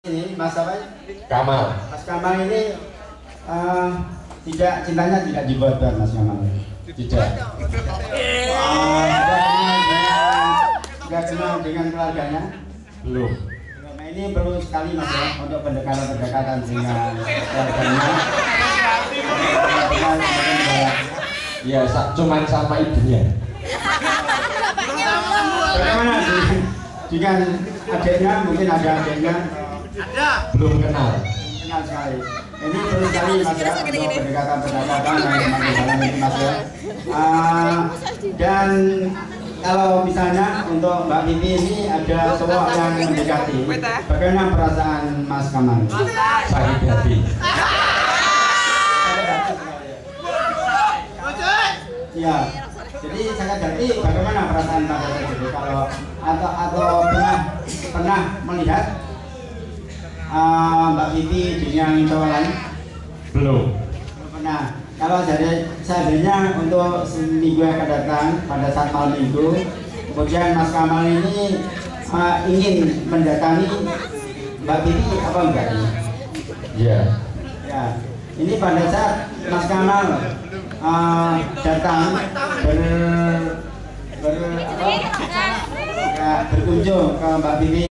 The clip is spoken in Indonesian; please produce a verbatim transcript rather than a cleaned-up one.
Ini Mas apa? Kamal. Mas Kamal ini uh, tidak cintanya tidak dibuat-buat Mas Kamal. Tidak. Uh, sudah kenal dengan keluarganya? Belum. Nah, ini perlu sekali Mas ya untuk pendekatan-pendekatan dengan keluarganya. Ya, cuman sama ibunya. Bagaimana dengan adiknya? Mungkin ada adiknya. Ada. Belum kenal. Kenal sekali. Ini perlu sekali Mas ya untuk pendekatan-pendekatan yang memang ini Mas ya. Uh, dan kalau misalnya untuk Mbak Vivi ini ada cowok yang mendekati, bagaimana perasaan Mas Kamal? Sakit hati. Ya. Jadi sangat hati. Bagaimana perasaan pada saat itu? Kalau atau atau pernah pernah melihat Uh, Mbak Vivi dengan cowok lain? Belum. Belum pernah. Kalau dari seandainya untuk seminggu yang akan datang pada saat malam minggu, kemudian Mas Kamal ini uh, ingin mendatangi Mbak Vivi apa enggak? Iya. Ya. Ini pada saat Mas Kamal uh, datang ber, ber apa? Ya, berkunjung ke Mbak Vivi.